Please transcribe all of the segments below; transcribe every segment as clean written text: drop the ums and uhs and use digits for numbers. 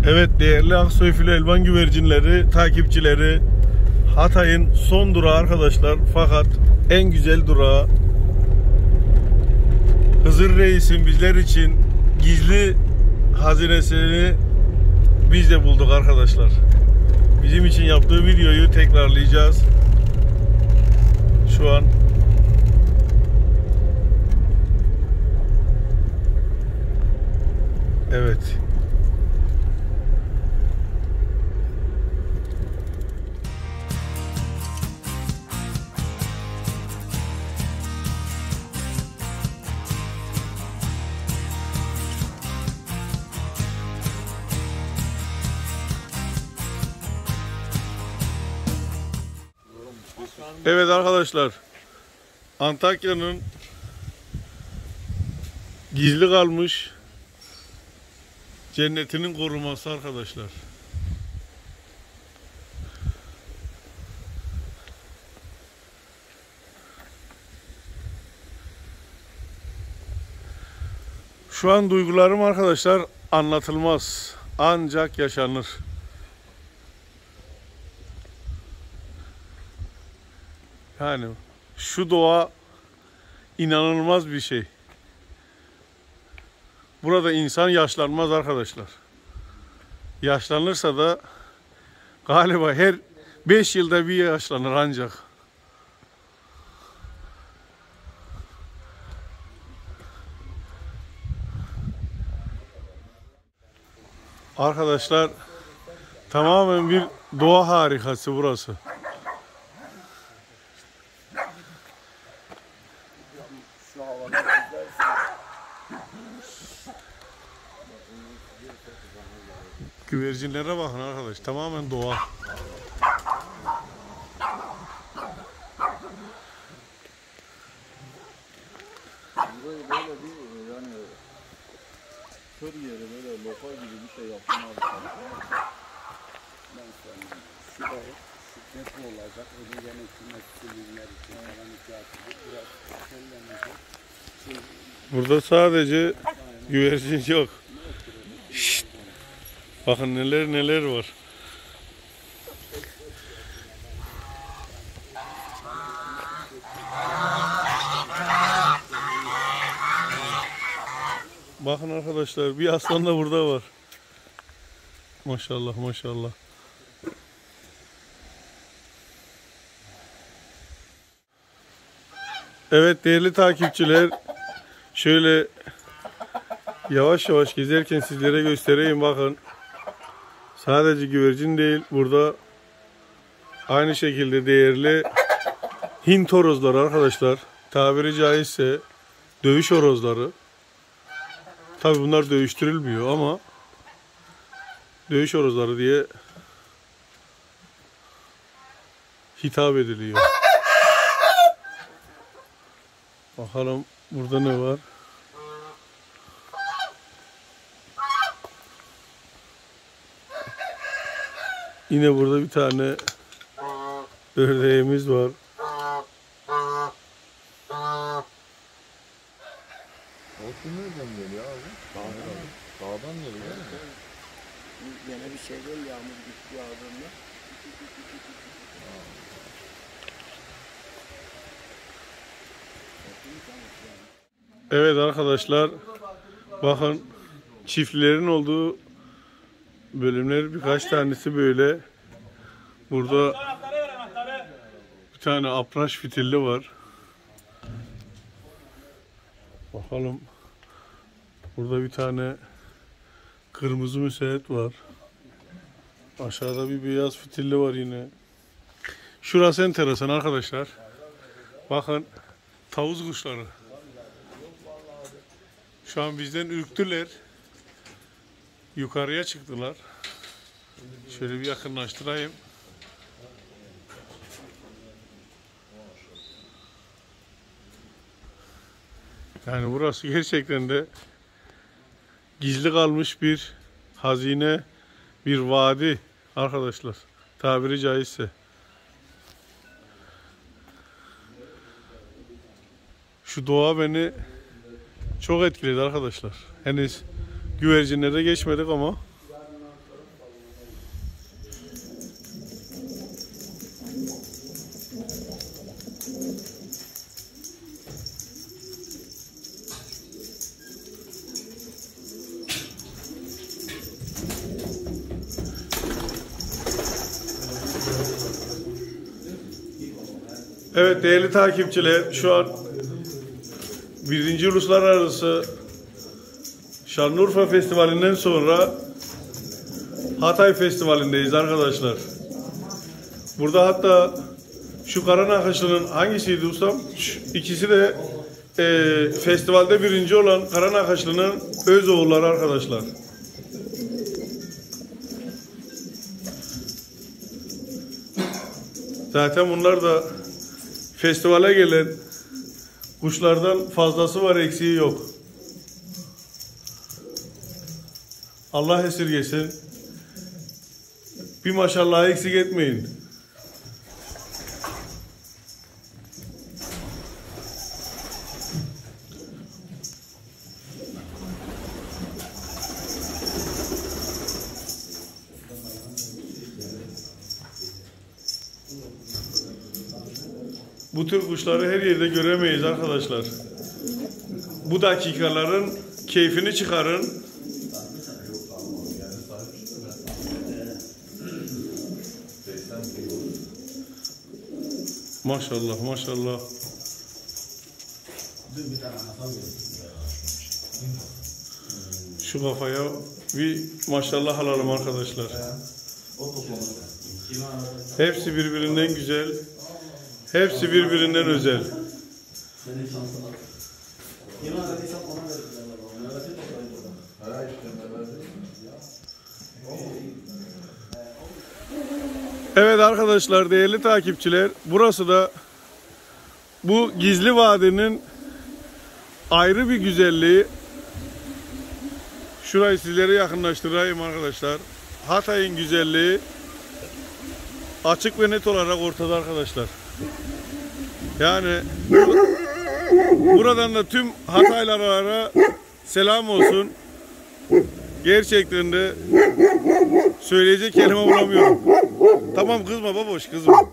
Evet değerli Aksoy Filo Elvan güvercinleri takipçileri, Hatay'ın son durağı arkadaşlar, fakat en güzel durağı. Hızır Reis'in bizler için gizli hazinesini biz de bulduk arkadaşlar. Bizim için yaptığı videoyu tekrarlayacağız. Şu an evet. Evet arkadaşlar, Antakya'nın gizli kalmış cennetinin koruması arkadaşlar. Şu an duygularım arkadaşlar anlatılmaz, ancak yaşanır. Yani şu doğa inanılmaz bir şey. Burada insan yaşlanmaz arkadaşlar. Yaşlanırsa da galiba her 5 yılda bir yaşlanır ancak. Arkadaşlar tamamen bir doğa harikası burası. Güvercinlere bakın arkadaş, tamamen doğa. Böyle bir yani kör yeri böyle lopa gibi bir şey yaptım abi. Ben sana şu da şu depo olacak. Ödü yönetmek sürümler için falan ihtiyacı biraz kellenecek. Burada sadece güvercin yok. Şşt. Bakın neler neler var. Bakın arkadaşlar, bir aslan da burada var. Maşallah maşallah. Evet değerli takipçiler, şöyle yavaş yavaş gezerken sizlere göstereyim. Bakın, sadece güvercin değil, burada aynı şekilde değerli Hint horozları arkadaşlar, tabiri caizse dövüş horozları. Tabi bunlar dövüştürülmüyor ama dövüş horozları diye hitap ediliyor. Bakalım burada ne var? Yine burada bir tane ördeğimiz var. O nereden geliyor abi? Dağdan geliyor. Yine bir şey değil, yağmur gitti yağdığında. Evet arkadaşlar, bakın çiftlerin olduğu bölümler birkaç tanesi böyle. Burada bir tane apraş fitilli var. Bakalım, burada bir tane kırmızı müsait var. Aşağıda bir beyaz fitilli var yine. Şurası enteresan arkadaşlar. Bakın, tavus kuşları. Şu an bizden ürktüler. Yukarıya çıktılar. Şöyle bir yakınlaştırayım. Yani burası gerçekten de gizli kalmış bir hazine, bir vadi arkadaşlar, tabiri caizse. Şu doğa beni çok etkiledi arkadaşlar. Henüz güvercinlere geçmedik ama Evet değerli takipçiler, şu an 1. Uluslararası Şanlıurfa Festivali'nden sonra Hatay Festivali'ndeyiz arkadaşlar. Burada hatta şu Karanakaşlı'nın hangisiydi ustam? İkisi de festivalde 1. olan Karanakaşlı'nın öz oğulları arkadaşlar. Zaten bunlar da festivale gelen kuşlardan fazlası var, eksiği yok. Allah esirgesin. Bir maşallah eksik etmeyin. Bu tür kuşları her yerde göremeyiz arkadaşlar. Bu dakikaların keyfini çıkarın. Maşallah maşallah. Şu kafaya bir maşallah alalım arkadaşlar. Hepsi birbirinden güzel. Hepsi birbirinden özel. Evet arkadaşlar, değerli takipçiler, burası da bu Gizli Vadi'nin ayrı bir güzelliği. Şurayı sizlere yakınlaştırayım arkadaşlar. Hatay'ın güzelliği açık ve net olarak ortada arkadaşlar. Yani buradan da tüm Hataylılara selam olsun. Gerçekten de söyleyecek kelime bulamıyorum. Tamam, kızma baboş, kızma.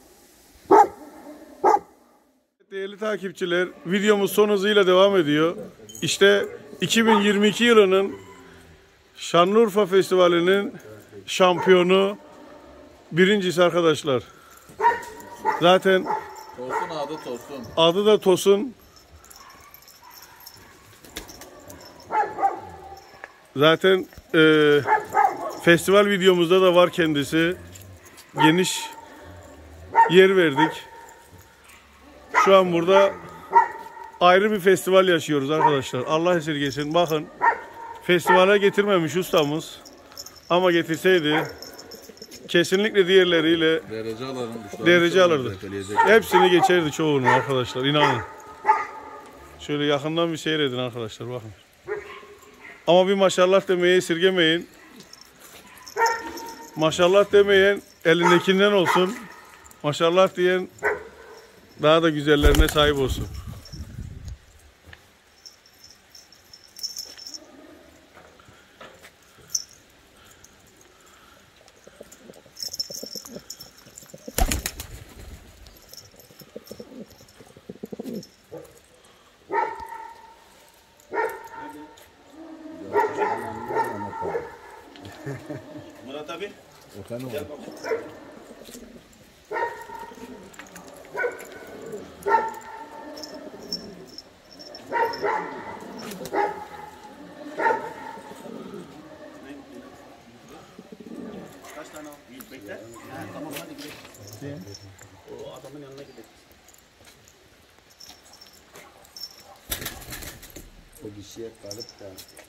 Değerli takipçiler, videomuz son hızıyla devam ediyor. İşte 2022 yılının Şanlıurfa Festivali'nin şampiyonu, birincisi arkadaşlar. Zaten Tosun, adı Tosun. adı da Tosun. Zaten festival videomuzda da var kendisi. Geniş yer verdik. Şu an burada ayrı bir festival yaşıyoruz arkadaşlar. Allah esirgesin. Bakın, festivale getirmemiş ustamız. Ama getirseydi kesinlikle diğerleriyle derece alırdı. Hepsini geçerdi, çoğunu arkadaşlar, inanın. Şöyle yakından bir seyredin arkadaşlar, bakın. Ama bir maşallah demeye esirgemeyin. Maşallah demeyen elindekinden olsun. Maşallah diyen daha da güzellerine sahip olsun. Murat abi. Efendim? Kaç tane o? Bekle. Ha, tamam hadi gidelim. O adamın yanına gidelim. O kişiye kalıp da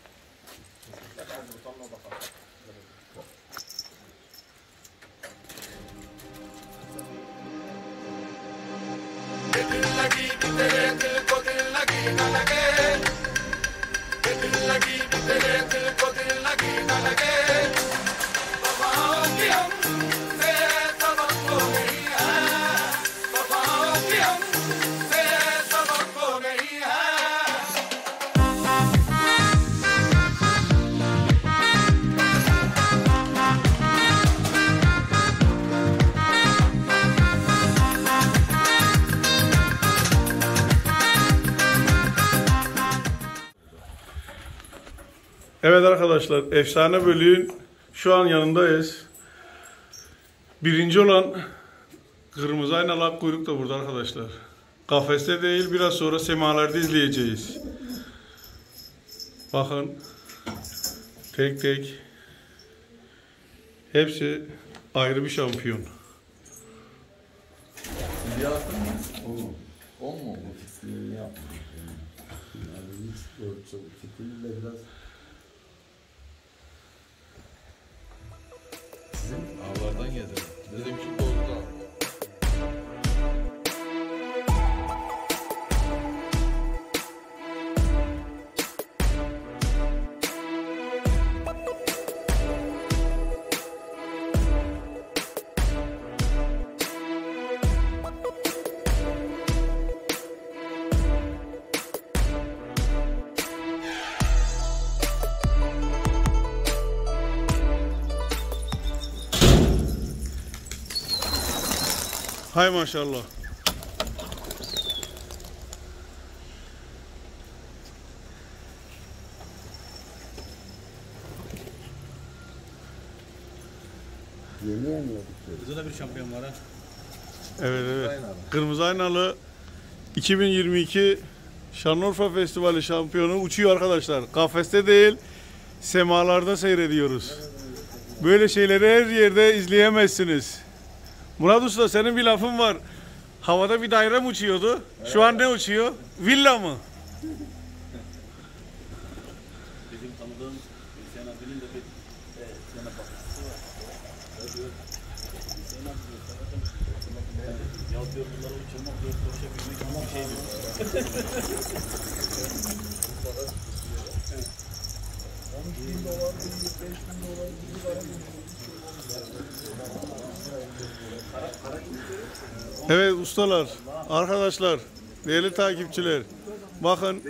Evet arkadaşlar, efsane bölüğün şu an yanındayız. Birinci olan Kırmızı aynalı ak kuyruk da burada arkadaşlar. Kafeste değil, biraz sonra semalarda izleyeceğiz. Bakın. Tek tek. Hepsi ayrı bir şampiyon. Bir yaptın mı? On mu? Fitilini yapmadım. Yani hiç fitiliyle biraz Avlardan geldi. Dedim ki bozdu. Hay maşallah. yeni yeniyorduk. Burada da bir şampiyon var ha. Evet evet. Kırmızı aynalı 2022 Şanlıurfa Festivali şampiyonu uçuyor arkadaşlar. Kafeste değil, semalarda seyrediyoruz. Böyle şeyleri her yerde izleyemezsiniz. Murat Usta, senin bir lafın var. Havada bir daire mi uçuyordu? Şu an ne uçuyor? Villa mı? Bizim tanıdığım Hüseyin abinin de bir sene bakıcısı var. Hüseyin abi diyor, zaten ya diyor bunları uçurmak diyor, koşabilmek ama bir şey diyor. Evet ustalar, arkadaşlar, değerli takipçiler. Bakın.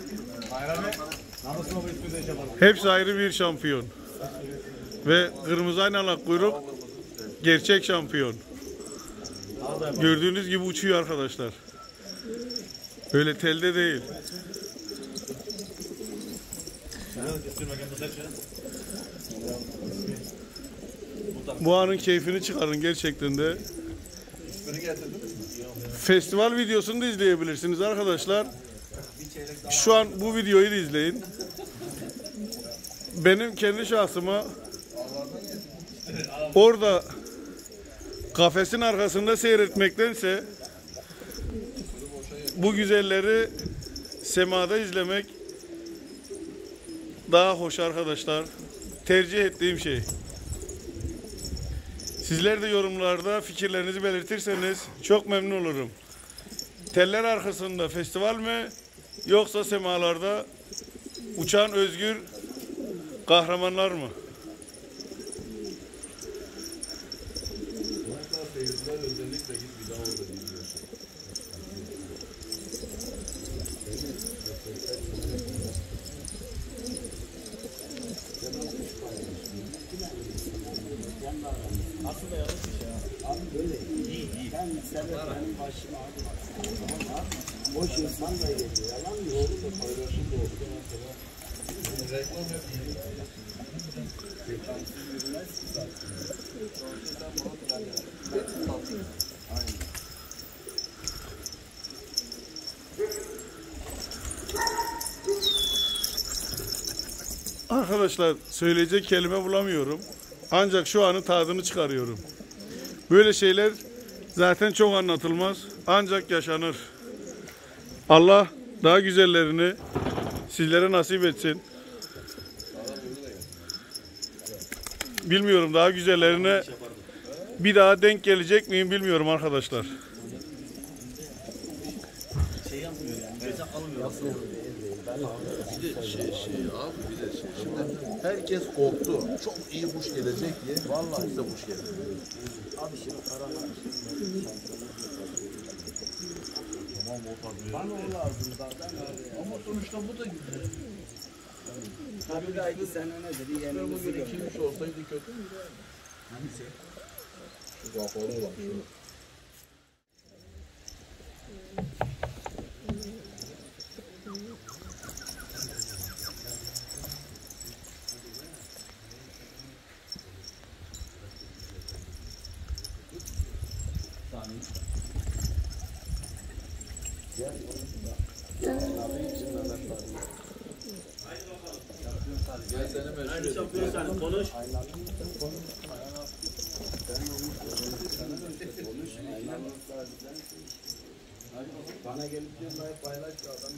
Hepsi ayrı bir şampiyon. Ve kırmızı aynalı kuyruk gerçek şampiyon. Gördüğünüz gibi uçuyor arkadaşlar. Böyle telde değil. Bu anın keyfini çıkarın gerçekten de. Festival videosunu da izleyebilirsiniz arkadaşlar. Şu an bu videoyu da izleyin. Benim kendi şahsıma orada kafesin arkasında seyretmektense bu güzelleri semada izlemek daha hoş arkadaşlar. Tercih ettiğim şey. Sizler de yorumlarda fikirlerinizi belirtirseniz çok memnun olurum. Teller arkasında festival mi yoksa semalarda uçan özgür kahramanlar mı? Aslında yanlış iş ya. Abi böyle İyi iyi. ben sebep benim başıma ağrımasın. Tamam mı? Boş insan da geliyor. Yalan mı? Doğru da paylaşım da oldu mesela. Reklam yapayım. Arkadaşlar söyleyecek kelime bulamıyorum. Ancak şu anın tadını çıkarıyorum. Böyle şeyler zaten çok anlatılmaz. Ancak yaşanır. Allah daha güzellerini sizlere nasip etsin. Bilmiyorum, daha güzellerine bir daha denk gelecek miyim bilmiyorum arkadaşlar. Şey yapmıyor yani. Ceza almıyor. Bir de şey abi bir de şey. Şimdi herkes korktu. Çok iyi kuş gelecek diye. Vallahi size kuş geldi. Abi şimdi karanlık. Tamam o tabii. Bana o lazım zaten abi. Ama sonuçta bu da güzel. Tabii daha 2 sene nedir? Yenimizi Bugün gördük. ikiymiş olsaydı kötü müydü? Hangisi? Şu kapalı olan şu. Saniye yapıyoruz yani. Konuş. Bana gelip diyorlar paylaş da adam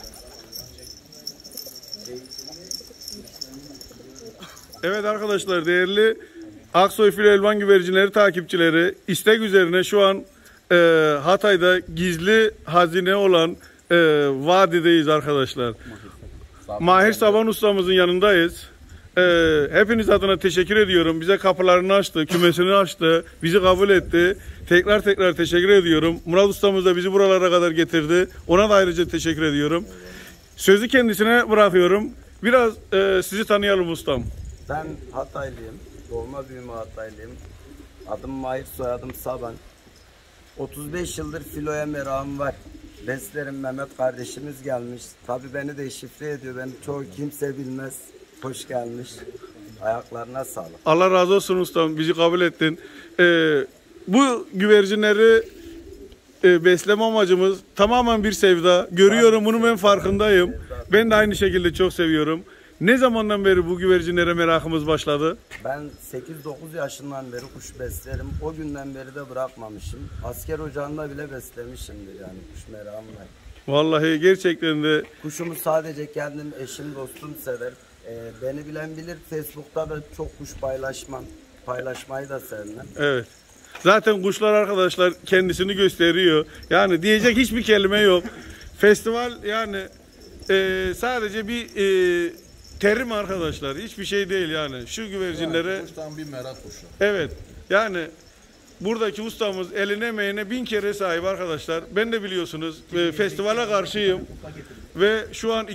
Evet arkadaşlar, değerli Aksoy Filo Elvan Güvercinleri takipçileri, istek üzerine şu an Hatay'da gizli hazine olan vadideyiz arkadaşlar. Mahir Saban ustamızın yanındayız. Hepiniz adına teşekkür ediyorum. Bize kapılarını açtı, kümesini açtı, bizi kabul etti. Tekrar teşekkür ediyorum. Murat ustamız da bizi buralara kadar getirdi. Ona da ayrıca teşekkür ediyorum. Sözü kendisine bırakıyorum. Biraz sizi tanıyalım ustam. Ben Hataylıyım. Doğma büyüme Hataylıyım. Adım Mahir, soyadım Saban. 35 yıldır filoya merakım var. Beslerim, Mehmet kardeşimiz gelmiş. Tabii beni de şifre ediyor. Beni çoğu kimse bilmez. Hoş gelmiş. Ayaklarına sağlık. Allah razı olsun ustam. Bizi kabul ettin. Bu güvercinleri besleme amacımız tamamen bir sevda. Görüyorum, bunu ben farkındayım. Ben de aynı şekilde çok seviyorum. Ne zamandan beri bu güvercinlere merakımız başladı? Ben 8-9 yaşından beri kuş beslerim. O günden beri de bırakmamışım. Asker ocağında bile beslemişimdir yani kuş merakımla. Vallahi gerçekten de Kuşumu sadece kendim, eşim, dostum sever. Beni bilen bilir. Facebook'ta da çok kuş paylaşmam. Paylaşmayı da sevmem. evet. Zaten kuşlar arkadaşlar kendisini gösteriyor. Yani diyecek hiçbir kelime yok. Festival yani sadece bir terim arkadaşlar. Hiçbir şey değil yani. Şu güvercinlere... Yani kuştan bir merak kuşu. Evet. Yani buradaki ustamız eline emeğine 1000 kere sahip arkadaşlar. Ben de biliyorsunuz festivale karşıyım. Ve şu an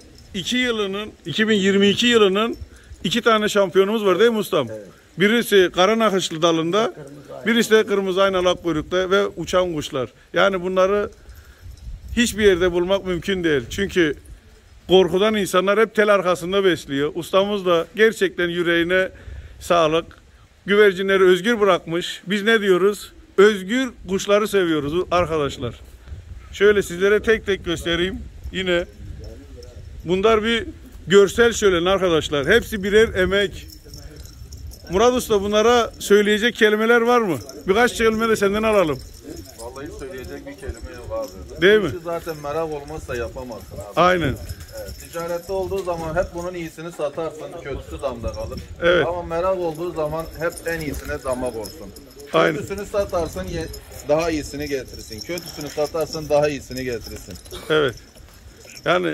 2022 yılının 2 tane şampiyonumuz var değil mi ustam? Evet. Birisi kara nakışlı dalında, birisi de kırmızı aynalı akkuyrukta ve uçan kuşlar. Yani bunları hiçbir yerde bulmak mümkün değil. Çünkü korkudan insanlar hep tel arkasında besliyor. Ustamız da gerçekten yüreğine sağlık. Güvercinleri özgür bırakmış. Biz ne diyoruz? Özgür kuşları seviyoruz arkadaşlar. Şöyle sizlere tek tek göstereyim. Yine bunlar bir görsel şölen arkadaşlar. Hepsi birer emek. Murat Usta, bunlara söyleyecek kelimeler var mı? Birkaç kelime de senden alalım. Vallahi söyleyecek bir kelime yok abi. Değil mi? Kuşu zaten merak olmazsa yapamazsın abi. Aynen. Evet, ticarette olduğu zaman hep bunun iyisini satarsın, kötüsü damda kalır. Evet. Ama merak olduğu zaman hep en iyisine damak olsun. Aynen. Kötüsünü satarsın, daha iyisini getirirsin. Kötüsünü satarsın, daha iyisini getirirsin. Evet. Yani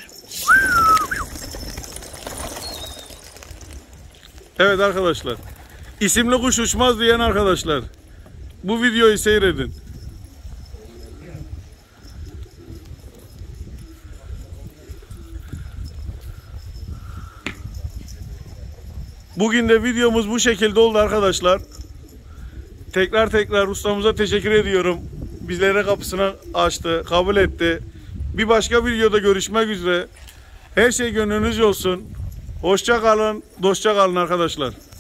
evet arkadaşlar. İsimli kuş uçmaz diyen arkadaşlar, bu videoyu seyredin. Bugün de videomuz bu şekilde oldu arkadaşlar. Tekrar ustamıza teşekkür ediyorum. Bizlere kapısını açtı, kabul etti. Bir başka videoda görüşmek üzere. Her şey gönlünüzce olsun. Hoşça kalın, dostça kalın arkadaşlar.